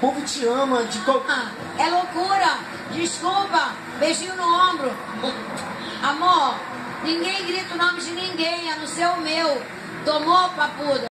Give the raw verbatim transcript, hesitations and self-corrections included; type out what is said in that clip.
povo te ama de qualquer... Ah, é loucura. Desculpa. Beijinho no ombro. Amor, ninguém grita o nome de ninguém, a não ser o meu. Tomou, papuda?